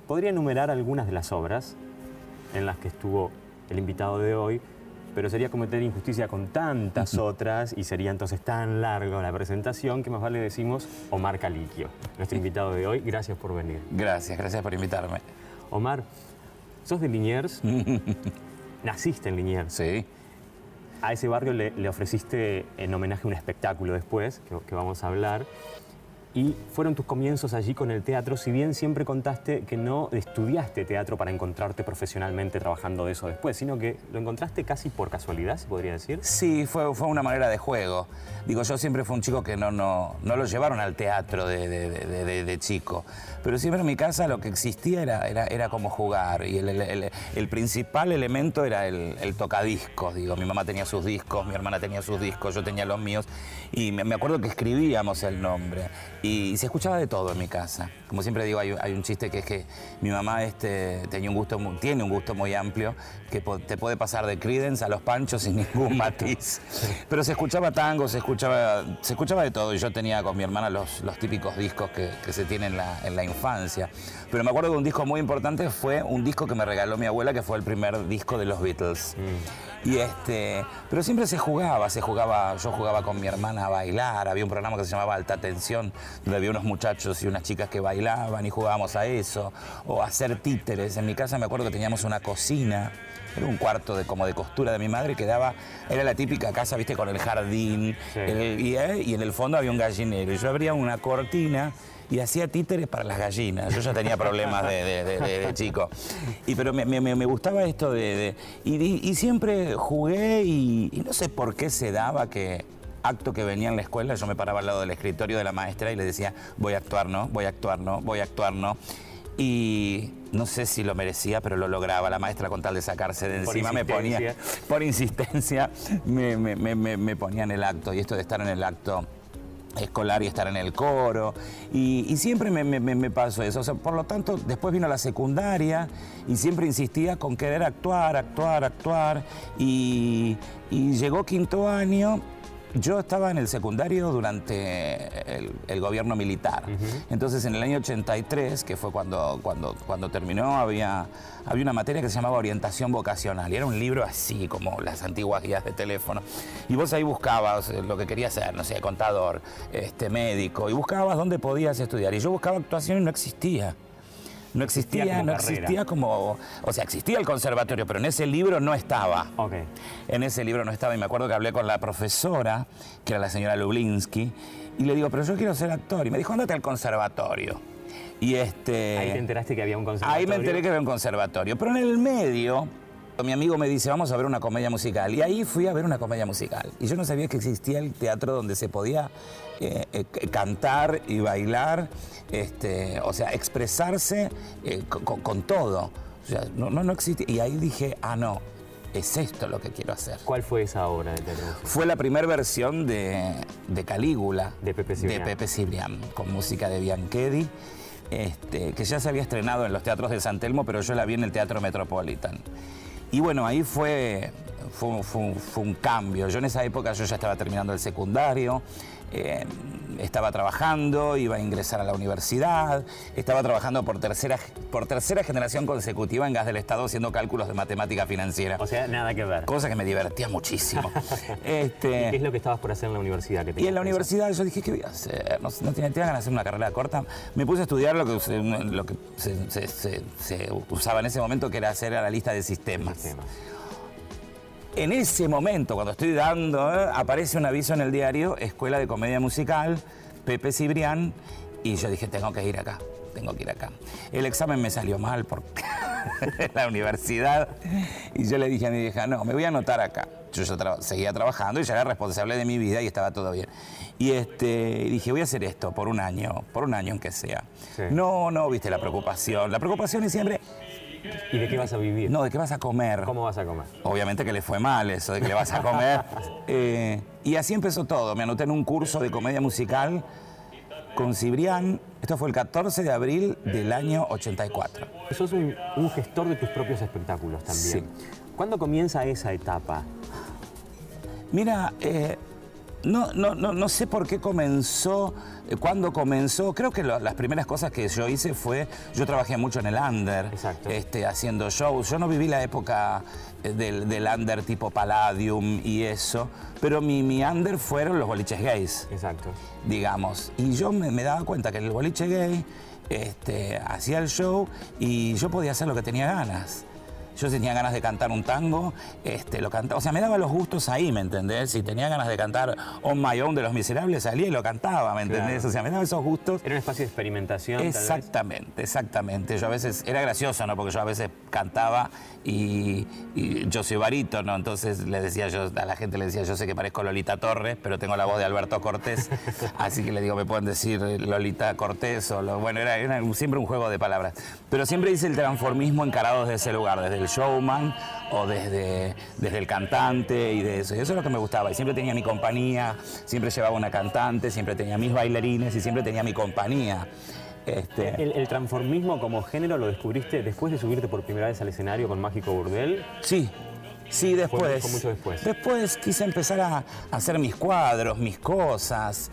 podría enumerar algunas de las obras en las que estuvo el invitado de hoy, pero sería cometer injusticia con tantas otras y sería entonces tan larga la presentación que más vale decimos Omar Caliquio, nuestro invitado de hoy. Gracias por venir. Gracias por invitarme. Omar, sos de Liniers, naciste en Liniers. Sí. A ese barrio le ofreciste en homenaje un espectáculo después, que vamos a hablar. Y fueron tus comienzos allí con el teatro, si bien siempre contaste que no estudiaste teatro para encontrarte profesionalmente trabajando de eso después, sino que lo encontraste casi por casualidad, se podría decir. Sí, fue una manera de juego. Digo, yo siempre fui un chico que no lo llevaron al teatro de chico, pero siempre en mi casa lo que existía era como jugar, y el principal elemento era el tocadiscos. Digo, mi mamá tenía sus discos, mi hermana tenía sus discos, yo tenía los míos, y me acuerdo que escribíamos el nombre. Y se escuchaba de todo en mi casa. Como siempre digo, hay un chiste que es que mi mamá tiene un gusto muy amplio, que te puede pasar de Creedence a Los Panchos sin ningún matiz. Pero se escuchaba tango, se escuchaba de todo. Y yo tenía con mi hermana los típicos discos que se tienen en la infancia. Pero me acuerdo que un disco muy importante fue un disco que me regaló mi abuela, que fue el primer disco de los Beatles. Pero siempre yo jugaba con mi hermana a bailar. Había un programa que se llamaba Alta Tensión, donde había unos muchachos y unas chicas que bailaban y jugábamos a eso, o a hacer títeres. En mi casa me acuerdo que teníamos una cocina, era un cuarto como de costura de mi madre, que era la típica casa, viste, con el jardín, sí. Y en el fondo había un gallinero. Y yo abría una cortina y hacía títeres para las gallinas. Yo ya tenía problemas de chico. Pero me gustaba esto y siempre jugué y no sé por qué se daba que acto que venía en la escuela, yo me paraba al lado del escritorio de la maestra y le decía, voy a actuar, ¿no? Voy a actuar, ¿no? Voy a actuar, ¿no? Y no sé si lo merecía, pero lo lograba. La maestra, con tal de sacarse de encima, me ponía, por insistencia, me ponía en el acto. Y esto de estar en el acto escolar y estar en el coro, y siempre me pasó eso. O sea, por lo tanto, después vino la secundaria y siempre insistía con querer actuar, y llegó quinto año. Yo estaba en el secundario durante el gobierno militar. Entonces, en el año 83, que fue cuando terminó, había una materia que se llamaba orientación vocacional. Y era un libro así, como las antiguas guías de teléfono. Y vos ahí buscabas lo que querías ser, no sé, contador, médico, y buscabas dónde podías estudiar. Y yo buscaba actuación y no existía. No existía como... O sea, existía el conservatorio, pero en ese libro no estaba. Okay. En ese libro no estaba, y me acuerdo que hablé con la profesora, que era la señora Lublinsky, y le digo, pero yo quiero ser actor. Y me dijo, ándate al conservatorio. Y ¿Ahí te enteraste que había un conservatorio? Ahí me enteré que había un conservatorio. Pero en el medio, mi amigo me dice, vamos a ver una comedia musical. Y ahí fui a ver una comedia musical. Y yo no sabía que existía el teatro donde se podía cantar y bailar, o sea, expresarse con todo. O sea, no existía. Y ahí dije, no, es esto lo que quiero hacer. ¿Cuál fue esa obra de teatro? Fue la primera versión de Calígula, de Pepe Cibrián, con música de Bianchedi, que ya se había estrenado en los teatros de San Telmo, pero yo la vi en el Teatro Metropolitan. Y bueno, ahí fue un cambio. Yo en esa época yo ya estaba terminando el secundario, estaba trabajando, iba a ingresar a la universidad, estaba trabajando por tercera generación consecutiva en Gas del Estado haciendo cálculos de matemática financiera. O sea, nada que ver. Cosa que me divertía muchísimo. ¿Y qué es lo que estabas por hacer en la universidad? Y en la universidad yo dije, ¿qué voy a hacer? No tenía ganas de hacer una carrera corta. Me puse a estudiar lo que se usaba en ese momento, que era hacer analista de sistemas. En ese momento, cuando estoy dando, aparece un aviso en el diario, Escuela de Comedia Musical, Pepe Cibrián, y yo dije, tengo que ir acá. El examen me salió mal porque en la universidad, y yo le dije a mi vieja, no, me voy a anotar acá. Yo seguía trabajando y ya era responsable de mi vida y estaba todo bien. Y dije, voy a hacer esto por un año aunque sea. Sí. No, viste, la preocupación es siempre... ¿Y de qué vas a vivir? No, ¿de qué vas a comer? ¿Cómo vas a comer? Obviamente que le fue mal eso, de que le vas a comer. Y así empezó todo. Me anoté en un curso de comedia musical con Cibrián. Esto fue el 14 de abril del año 84. Sos un gestor de tus propios espectáculos también. Sí. ¿Cuándo comienza esa etapa? Mira, No sé por qué comenzó, cuándo comenzó. Creo que las primeras cosas que yo hice fue, yo trabajé mucho en el under, haciendo shows. Yo no viví la época del under tipo Palladium y eso, pero mi under fueron los boliches gays. Exacto. Digamos. Y yo me daba cuenta que en el boliche gay hacía el show y yo podía hacer lo que tenía ganas. Yo tenía ganas de cantar un tango, lo cantaba. O sea, me daba los gustos ahí, ¿me entendés? Si tenía ganas de cantar On My Own de Los Miserables, salía y lo cantaba, ¿me entendés? Claro. O sea, me daba esos gustos. Era un espacio de experimentación, exactamente, tal vez. Exactamente. Yo a veces, era gracioso, ¿no? Porque yo a veces cantaba y yo soy barítono, entonces le decía yo, a la gente le decía, yo sé que parezco Lolita Torres, pero tengo la voz de Alberto Cortés, así que le digo, me pueden decir Lolita Cortés o bueno, era siempre un juego de palabras. Pero siempre hice el transformismo encarado desde ese lugar, desde el showman o desde el cantante y de eso. Y eso es lo que me gustaba. Y siempre tenía mi compañía, siempre llevaba una cantante, siempre tenía mis bailarines y siempre tenía mi compañía. ¿El transformismo como género lo descubriste después de subirte por primera vez al escenario con Mágico Burdel? Sí, después. Fue mucho después. Después quise empezar a hacer mis cuadros, mis cosas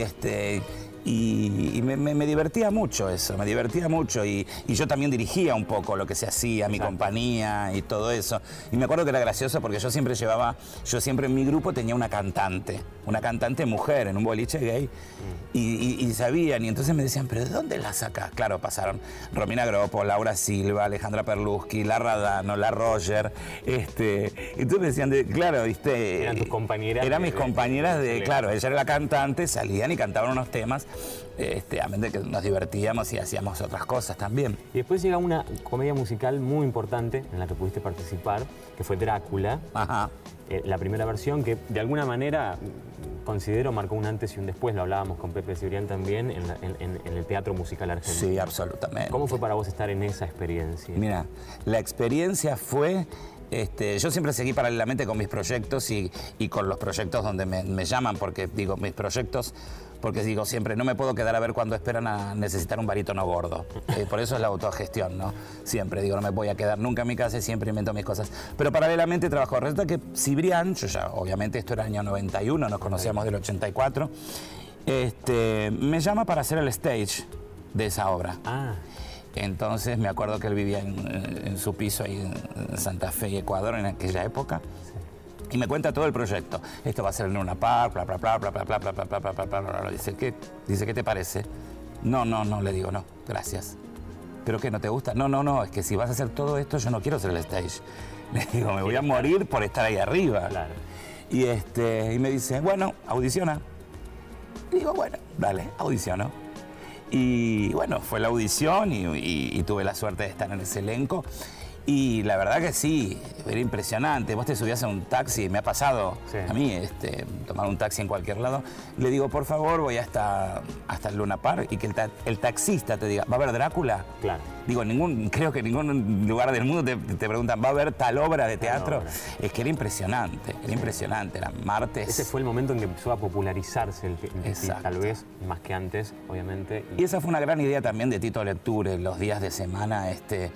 y me divertía mucho eso, me divertía mucho y yo también dirigía un poco lo que se hacía, mi compañía y todo eso. Y me acuerdo que era gracioso porque yo siempre en mi grupo tenía una cantante mujer en un boliche gay y sabían y entonces me decían, ¿pero de dónde la sacás? Claro, pasaron Romina Gropo, Laura Silva, Alejandra Perluschi, La Radano, La Roger, entonces me decían, claro, ¿viste? Eran tus compañeras. Eran mis compañeras claro, ella era la cantante, salían y cantaban unos temas. A medida que nos divertíamos y hacíamos otras cosas también. Y después llega una comedia musical muy importante en la que pudiste participar, que fue Drácula. Ajá. La primera versión que de alguna manera considero marcó un antes y un después, lo hablábamos con Pepe Cibrián también, en el teatro musical argentino. Sí, absolutamente. ¿Cómo fue para vos estar en esa experiencia? Mira, la experiencia fue... yo siempre seguí paralelamente con mis proyectos y con los proyectos donde me llaman, porque digo, mis proyectos, porque digo siempre, no me puedo quedar a ver cuando esperan a necesitar un barítono gordo. Por eso es la autogestión, ¿no? Siempre digo, no me voy a quedar nunca en mi casa y siempre invento mis cosas. Pero paralelamente trabajo. Resulta que Cibrián, yo ya, obviamente esto era año 91, nos conocíamos del 84, me llama para hacer el stage de esa obra. Entonces me acuerdo que él vivía en su piso ahí en Santa Fe y Ecuador en aquella época. Y me cuenta todo el proyecto. Esto va a ser en una par, bla, bla, bla, bla, bla, bla, bla, bla, bla, bla, bla, bla. Dice, ¿qué te parece? No, le digo, no, gracias. ¿Pero qué, no te gusta? No, es que si vas a hacer todo esto, yo no quiero hacer el stage. Le digo, me voy a morir por estar ahí arriba. Claro. Y me dice, bueno, audiciona. Y digo, bueno, dale, audiciono. Y bueno, fue la audición y tuve la suerte de estar en ese elenco. Y la verdad que sí, era impresionante. Vos te subías a un taxi, me ha pasado a mí, tomar un taxi en cualquier lado. Le digo, por favor, voy hasta el Luna Park y que el taxista te diga, ¿va a haber Drácula? Claro. Digo, creo que en ningún lugar del mundo te preguntan, ¿va a haber tal obra de teatro? Es que era impresionante, era martes. Ese fue el momento en que empezó a popularizarse el tal vez, más que antes, obviamente. Y esa fue una gran idea también de Tito Lecture, los días de semana,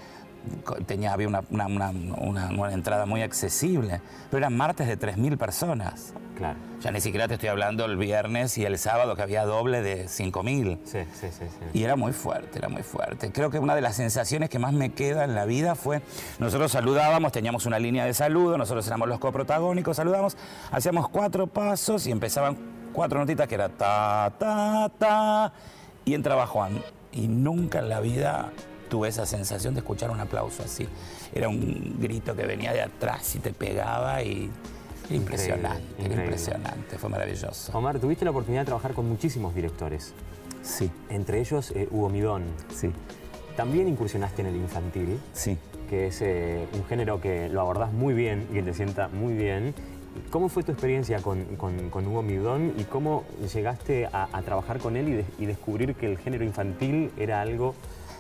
había una entrada muy accesible, pero eran martes de 3.000 personas. Claro. Ya ni siquiera te estoy hablando el viernes y el sábado que había doble de 5.000. Sí. Y era muy fuerte, era muy fuerte. Creo que una de las sensaciones que más me queda en la vida fue, nosotros saludábamos, teníamos una línea de saludo, nosotros éramos los coprotagónicos, saludábamos, hacíamos 4 pasos y empezaban 4 notitas que era ta, ta, ta, y entraba Juan. Y nunca en la vida tuve esa sensación de escuchar un aplauso así. Era un grito que venía de atrás y te pegaba y... Impresionante, impresionante, fue maravilloso. Omar, tuviste la oportunidad de trabajar con muchísimos directores. Sí. Entre ellos, Hugo Midón. Sí. También incursionaste en el infantil. Sí. Que es un género que lo abordás muy bien y que te sienta muy bien. ¿Cómo fue tu experiencia con Hugo Midón y cómo llegaste a trabajar con él y descubrir que el género infantil era algo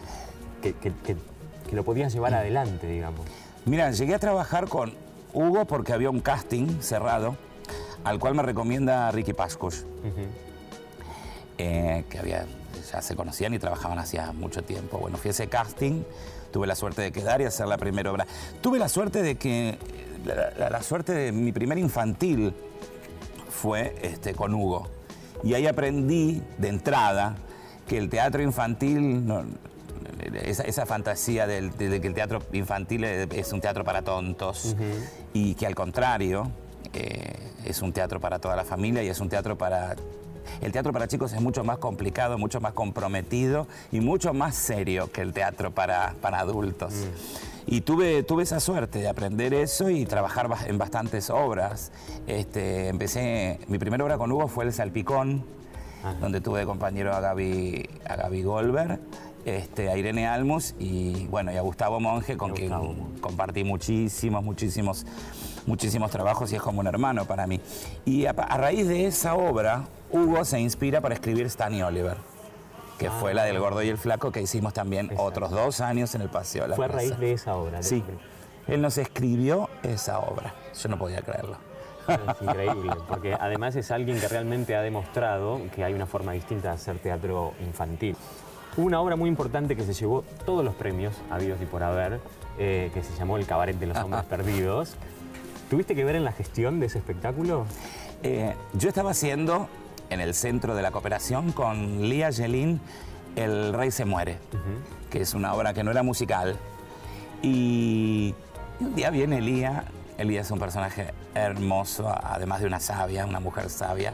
que lo podías llevar adelante, digamos? Mira, llegué a trabajar con Hugo porque había un casting cerrado al cual me recomienda Ricky Pascus, que ya se conocían y trabajaban hacía mucho tiempo. Bueno, fui a ese casting, tuve la suerte de quedar y hacer la primera obra. Tuve la suerte de que, la suerte de mi primer infantil fue con Hugo. Y ahí aprendí de entrada que el teatro infantil, esa fantasía de que el teatro infantil es un teatro para tontos, y que al contrario es un teatro para toda la familia y es un teatro para... El teatro para chicos es mucho más complicado, mucho más comprometido y mucho más serio que el teatro para adultos. Y tuve esa suerte de aprender eso y trabajar en bastantes obras. Mi primera obra con Hugo fue El Salpicón, donde tuve de compañero a Gaby Goldberg, a Irene Almus y a Gustavo Monge, con quien compartí muchísimos trabajos y es como un hermano para mí. Y a raíz de esa obra, Hugo se inspira para escribir Stan y Oliver, que fue la del Gordo y el Flaco, que hicimos también otros 2 años en el Paseo de la Plaza. ¿Fue a raíz de esa obra? Sí, él nos escribió esa obra. Yo no podía creerlo. Es increíble, porque además es alguien que realmente ha demostrado que hay una forma distinta de hacer teatro infantil. Hubo una obra muy importante que se llevó todos los premios habidos y por haber, que se llamó El Cabaret de los Hombres Perdidos. ¿Tuviste que ver en la gestión de ese espectáculo? Yo estaba haciendo en el Centro de la Cooperación con Lía Yelin El Rey se muere, que es una obra que no era musical. Y un día viene Lía. Lía es un personaje hermoso, además de una sabia, una mujer sabia.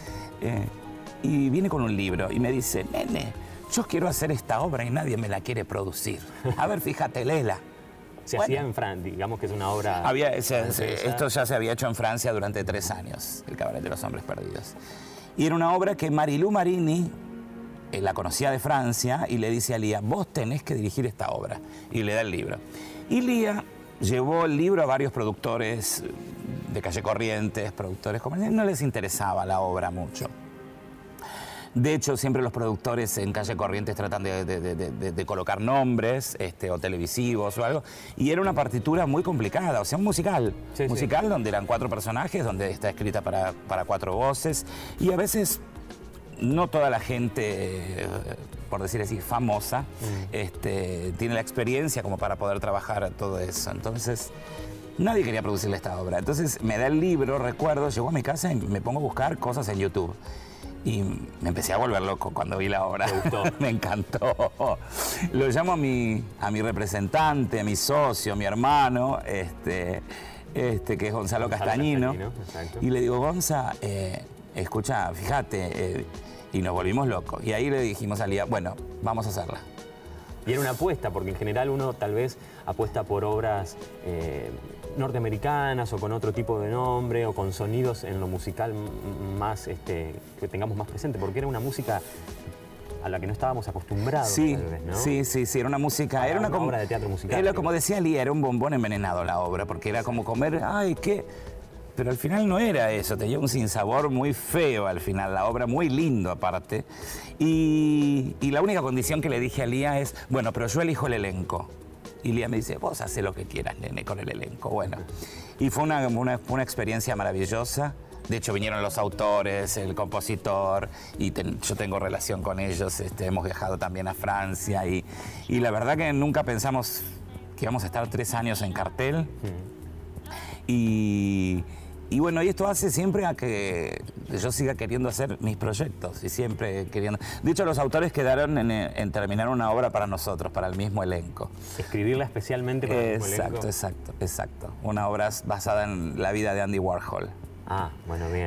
Y viene con un libro y me dice, nene, yo quiero hacer esta obra y nadie me la quiere producir. A ver, fíjate, léela. Se hacía en Francia, digamos que es una obra... Esto ya se había hecho en Francia durante 3 años, El Cabaret de los Hombres Perdidos. Y era una obra que Marilú Marini la conocía de Francia y le dice a Lía, vos tenés que dirigir esta obra. Y le da el libro. Y Lía llevó el libro a varios productores de Calle Corrientes, productores comerciales. No les interesaba la obra mucho. De hecho, siempre los productores en Calle Corrientes tratan de colocar nombres o televisivos o algo. Y era una partitura muy complicada, o sea, un musical. Musical donde eran 4 personajes, donde está escrita para 4 voces. Y a veces no toda la gente, por decir así, famosa, tiene la experiencia como para poder trabajar todo eso. Entonces, nadie quería producirle esta obra. Entonces, me da el libro, recuerdo, llegó a mi casa y me pongo a buscar cosas en YouTube. Y me empecé a volver loco cuando vi la obra. ¿Te gustó? Me encantó. Lo llamo a mi representante, a mi socio, a mi hermano, que es Gonzalo Castañino. Y le digo, Gonza, escucha, fíjate, y nos volvimos locos. Y ahí le dijimos a Lía, bueno, vamos a hacerla. Y era una apuesta, porque en general uno tal vez apuesta por obras norteamericanas o con otro tipo de nombre o con sonidos en lo musical más que tengamos más presente, porque era una música a la que no estábamos acostumbrados. Sí, tal vez, ¿no? sí, era una música, era una obra de teatro musical. Era, como decía Lía, era un bombón envenenado la obra, porque era como comer, ay, qué... Pero al final no era eso, tenía un sinsabor muy feo al final, la obra muy lindo aparte. Y la única condición que le dije a Lía es, bueno, pero yo elijo el elenco. Y Lía me dice, vos hacé lo que quieras, nene, con el elenco. Bueno, y fue una experiencia maravillosa. De hecho, vinieron los autores, el compositor, y yo tengo relación con ellos. Hemos viajado también a Francia. Y la verdad que nunca pensamos que íbamos a estar 3 años en cartel. Y bueno, y esto hace siempre a que yo siga queriendo hacer mis proyectos y siempre queriendo... De hecho, los autores quedaron en terminar una obra para nosotros, para el mismo elenco. Escribirla especialmente para el mismo elenco. Exacto. Una obra basada en la vida de Andy Warhol. Ah, bueno, bien.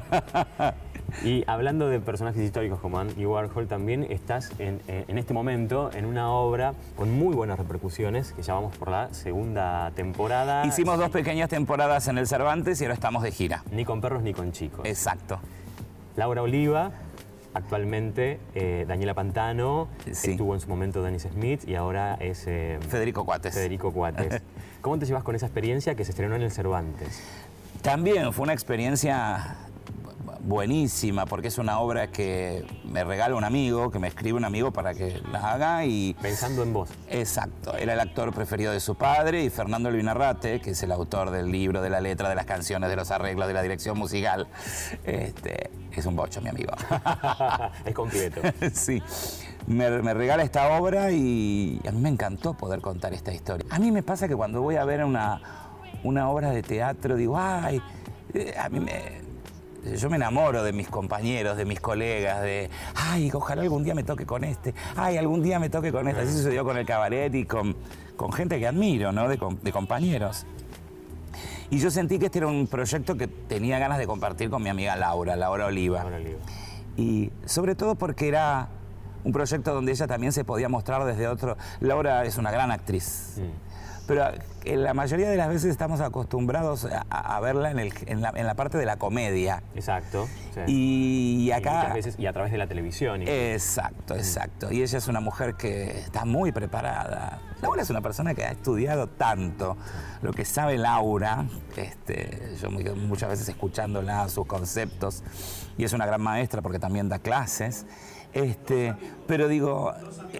Y hablando de personajes históricos como Andy Warhol, también estás en este momento en una obra con muy buenas repercusiones, que ya vamos por la 2ª temporada. Hicimos 2 pequeñas temporadas en el Cervantes y ahora estamos de gira. Ni con perros ni con chicos. Exacto. Laura Oliva, actualmente Daniela Pantano, estuvo en su momento Dennis Smith y ahora es... Federico Cuates. ¿Cómo te llevas con esa experiencia que se estrenó en el Cervantes? También fue una experiencia buenísima, porque es una obra que me regala un amigo, que me escribe un amigo para que la haga y... Pensando en vos. Exacto. Era el actor preferido de su padre y Fernando Luinarrate, que es el autor del libro, de la letra, de las canciones, de los arreglos, de la dirección musical. Es un bocho, mi amigo. Es completo. Sí. Me regala esta obra y a mí me encantó poder contar esta historia. A mí me pasa que cuando voy a ver una obra de teatro digo, ay, a mí yo me enamoro de mis compañeros, de mis colegas, de, ay, ojalá algún día me toque con este, ay, algún día me toque con este. Así sucedió con el cabaret y con gente que admiro, ¿no? De compañeros. Y yo sentí que este era un proyecto que tenía ganas de compartir con mi amiga Laura Oliva. Y sobre todo porque era un proyecto donde ella también se podía mostrar desde otro... Laura es una gran actriz. Pero la mayoría de las veces estamos acostumbrados a verla en la parte de la comedia. Exacto. Sí. Y acá... Y muchas veces, y a través de la televisión. Exacto, exacto. Y ella es una mujer que está muy preparada. Laura es una persona que ha estudiado tanto. Lo que sabe Laura, yo muchas veces escuchándola, sus conceptos, y es una gran maestra porque también da clases. Pero digo,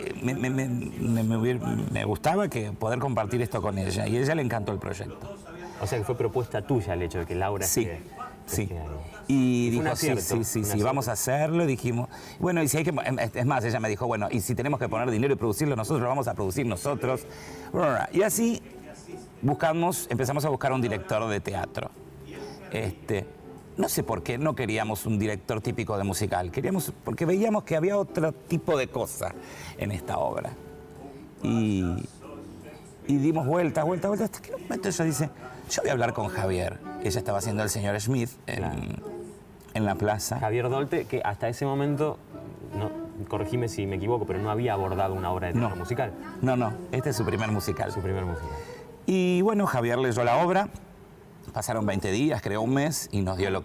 me gustaba poder compartir esto con ella y a ella le encantó el proyecto. O sea que fue propuesta tuya el hecho de que Laura sí. Y dijo, sí, vamos a hacerlo. Y dijimos, bueno, y si hay que... Es más, ella me dijo, bueno, y si tenemos que poner dinero y producirlo nosotros, lo vamos a producir nosotros. Y así empezamos a buscar un director de teatro. No sé por qué no queríamos un director típico de musical. Porque veíamos que había otro tipo de cosa en esta obra. Y dimos vueltas, hasta que en un momento ella dice, yo voy a hablar con Javier. Ella estaba haciendo El Señor Smith en la plaza. Javier Dolte, que hasta ese momento, corregime si me equivoco, pero no había abordado una obra de teatro musical. No, este es su primer musical. Su primer musical. Y bueno, Javier leyó la obra. Pasaron 20 días, creo un mes, y nos dio el ok.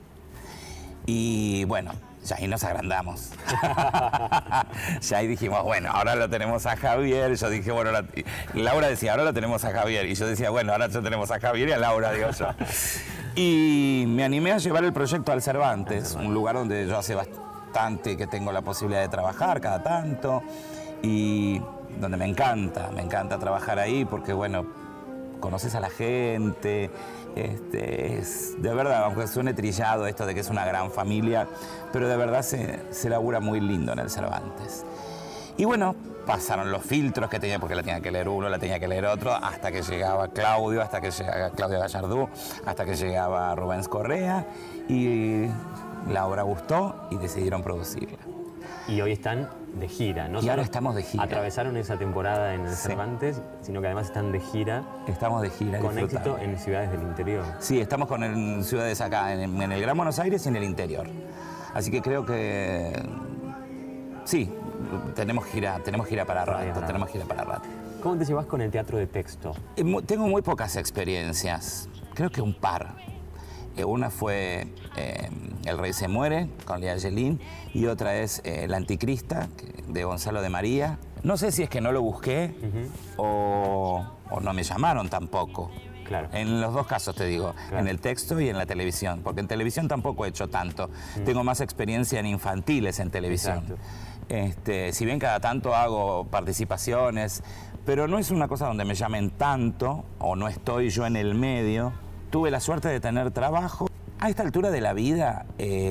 Y bueno, ya ahí nos agrandamos. Ya ahí dijimos, bueno, ahora lo tenemos a Javier. Yo dije, bueno, Laura decía, ahora lo tenemos a Javier. Y yo decía, bueno, ahora ya tenemos a Javier y a Laura, digo yo. Y me animé a llevar el proyecto al Cervantes, un lugar donde yo hace bastante que tengo la posibilidad de trabajar cada tanto. Y donde me encanta trabajar ahí porque, bueno, conoces a la gente. Es de verdad, aunque suene trillado esto de que es una gran familia, pero de verdad se labura muy lindo en el Cervantes. Y bueno, pasaron los filtros que tenía, porque la tenía que leer uno, la tenía que leer otro, hasta que llegaba Claudio, hasta que llegaba Claudio Gallardú, hasta que llegaba Rubens Correa, y la obra gustó y decidieron producirla. Y hoy están de gira, ¿no? Y ahora estamos de gira. Atravesaron esa temporada en el Cervantes, sino que además están de gira. Estamos de gira. Con éxito en ciudades del interior. Sí, estamos en ciudades acá, en el Gran Buenos Aires y en el interior. Así que creo que sí, tenemos gira para rato. ¿Cómo te llevas con el teatro de texto? Tengo muy pocas experiencias, creo que un par. Una fue El Rey se muere, con Lea Yelin, y otra es La Anticrista, de Gonzalo de María. No sé si es que no lo busqué o no me llamaron tampoco. Claro. En los dos casos te digo, en el texto y en la televisión, porque en televisión tampoco he hecho tanto. Tengo más experiencia en infantiles en televisión. Si bien cada tanto hago participaciones, pero no es una cosa donde me llamen tanto, o no estoy yo en el medio. Tuve la suerte de tener trabajo. A esta altura de la vida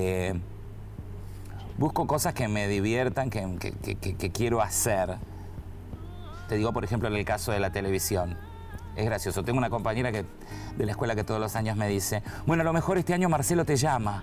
busco cosas que me diviertan, que quiero hacer. Te digo, por ejemplo, en el caso de la televisión. Es gracioso. Tengo una compañera de la escuela que todos los años me dice, bueno, a lo mejor este año Marcelo te llama.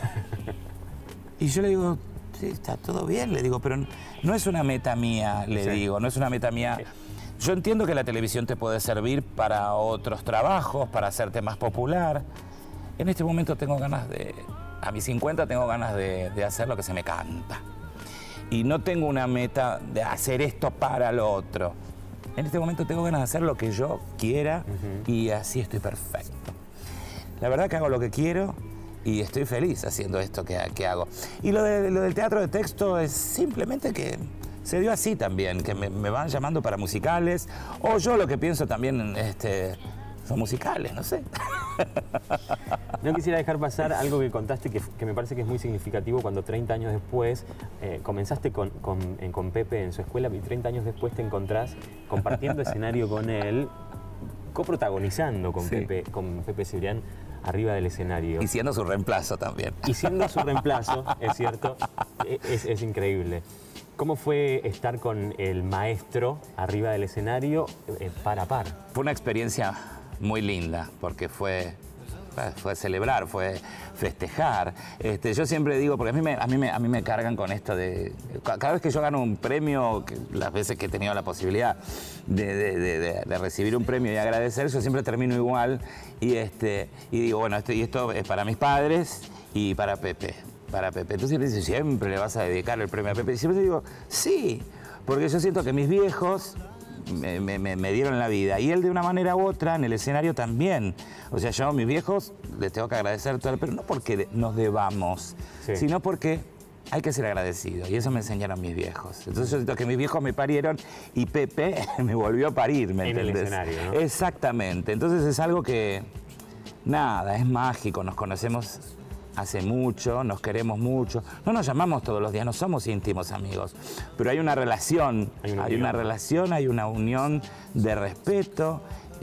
Y yo le digo, sí, está todo bien, le digo, pero no es una meta mía, le digo, no es una meta mía. Yo entiendo que la televisión te puede servir para otros trabajos, para hacerte más popular. En este momento tengo ganas a mis 50 tengo ganas de hacer lo que se me canta. Y no tengo una meta de hacer esto para lo otro. En este momento tengo ganas de hacer lo que yo quiera y así estoy perfecto. La verdad que hago lo que quiero y estoy feliz haciendo esto que hago. Y lo del teatro de texto es simplemente que se dio así también, que me van llamando para musicales, o yo lo que pienso también son musicales, no sé. No quisiera dejar pasar algo que contaste que me parece que es muy significativo cuando 30 años después comenzaste con Pepe en su escuela y 30 años después te encontrás compartiendo escenario con él, coprotagonizando con Pepe Cibrián arriba del escenario. Y siendo su reemplazo también. Y siendo su reemplazo, es cierto, es increíble. ¿Cómo fue estar con el maestro arriba del escenario par a par? Fue una experiencia muy linda, porque fue celebrar, fue festejar. Yo siempre digo, porque a mí me cargan con esto de... Cada vez que yo gano un premio, las veces que he tenido la posibilidad de recibir un premio y agradecer, yo siempre termino igual y digo, bueno, esto es para mis padres y para Pepe. Entonces me dice, ¿siempre le vas a dedicar el premio a Pepe? Y siempre digo, sí, porque yo siento que mis viejos me dieron la vida. Y él de una manera u otra en el escenario también. O sea, yo a mis viejos les tengo que agradecer todo, pero no porque nos debamos, sino porque hay que ser agradecido. Y eso me enseñaron mis viejos. Entonces yo siento que mis viejos me parieron y Pepe me volvió a parir, ¿me entendés? En el escenario, ¿no? Exactamente. Entonces es algo que, nada, es mágico. Nos conocemos hace mucho, nos queremos mucho. No nos llamamos todos los días, no somos íntimos amigos, pero hay una relación, hay una unión de respeto.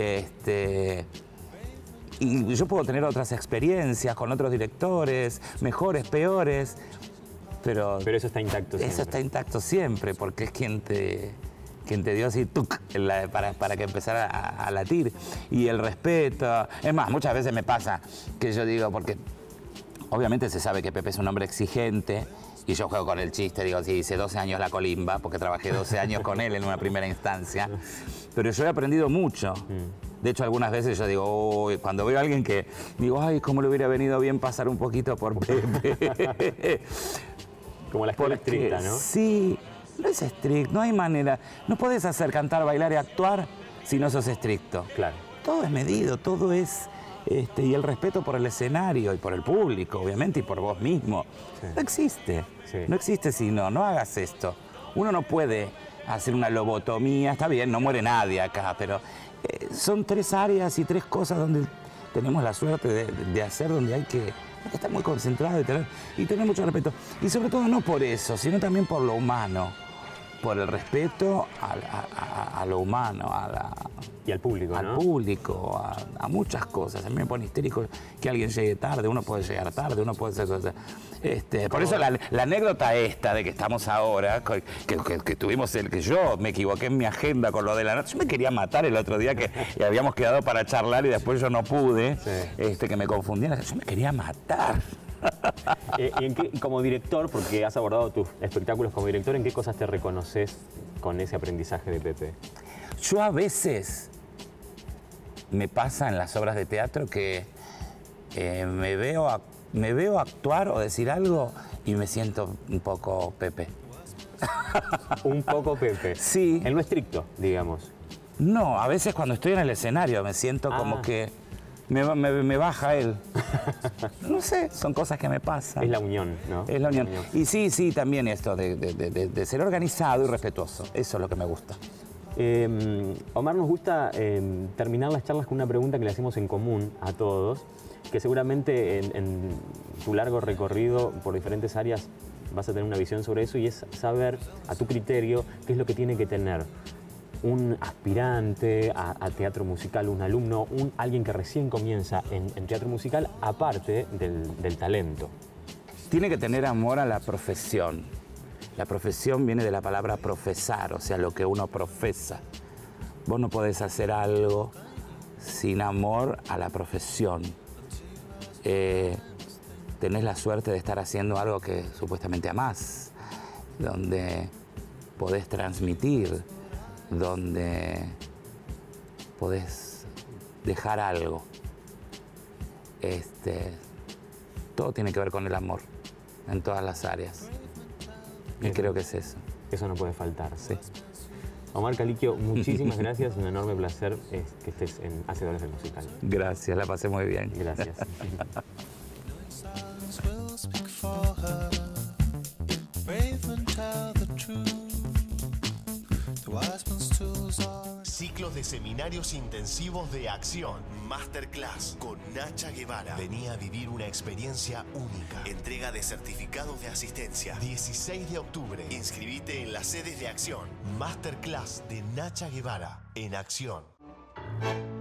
Y yo puedo tener otras experiencias con otros directores, mejores, peores, pero eso está intacto siempre. Eso está intacto siempre, porque es quien te dio así para que empezara a latir. Y el respeto. Es más, muchas veces me pasa que yo digo, porque obviamente se sabe que Pepe es un hombre exigente y yo juego con el chiste, digo, sí, hice 12 años la colimba, porque trabajé 12 años con él en una primera instancia, pero yo he aprendido mucho. De hecho, algunas veces yo digo, cuando veo a alguien que digo, ay, cómo le hubiera venido bien pasar un poquito por Pepe. Como la escuela estricta, ¿no? Sí, no es estricto, no hay manera. No puedes hacer cantar, bailar y actuar si no sos estricto. Claro. Todo es medido, todo es... y el respeto por el escenario y por el público, obviamente, y por vos mismo. Sí. No existe. Sí. No existe si no hagas esto. Uno no puede hacer una lobotomía, está bien, no muere nadie acá, pero son 3 áreas y 3 cosas donde tenemos la suerte de hacer, donde hay que estar muy concentrado y tener mucho respeto. Y sobre todo no por eso, sino también por lo humano. Por el respeto a lo humano, y al público, al público, a muchas cosas. A mí me pone histérico que alguien llegue tarde, uno puede llegar tarde, uno puede ser... por eso la anécdota esta de que estamos ahora, que tuvimos que yo me equivoqué en mi agenda con lo de la noche. Yo me quería matar el otro día que habíamos quedado para charlar y después yo no pude, que me confundí. Yo me quería matar. ¿Y como director, porque has abordado tus espectáculos como director, en qué cosas te reconoces con ese aprendizaje de Pepe? Yo a veces me pasa en las obras de teatro que me veo actuar o decir algo y me siento un poco Pepe. ¿Un poco Pepe? Sí. En lo estricto, digamos. No, a veces cuando estoy en el escenario me siento como que me baja él. No sé, son cosas que me pasan. Es la unión, ¿no? Es la unión. Y sí, también esto de ser organizado y respetuoso. Eso es lo que me gusta. Omar, nos gusta terminar las charlas con una pregunta que le hacemos en común a todos, que seguramente en tu largo recorrido por diferentes áreas vas a tener una visión sobre eso, y es saber, a tu criterio, qué es lo que tiene que tener un aspirante a teatro musical, un alumno, alguien que recién comienza en teatro musical, aparte del talento. Tiene que tener amor a la profesión. La profesión viene de la palabra profesar, o sea, lo que uno profesa. Vos no podés hacer algo sin amor a la profesión. Tenés la suerte de estar haciendo algo que supuestamente amás, donde podés transmitir, donde podés dejar algo. Todo tiene que ver con el amor, en todas las áreas. Y creo que es eso. Eso no puede faltar. Sí. Omar Caliquio, muchísimas gracias. Un enorme placer que estés en Hacedores del Musical. Gracias, la pasé muy bien. Gracias. Ciclos de seminarios intensivos de acción. Masterclass con Nacha Guevara. Venía a vivir una experiencia única. Entrega de certificados de asistencia. 16 de octubre. Inscribite en las sedes de acción. Masterclass de Nacha Guevara en acción.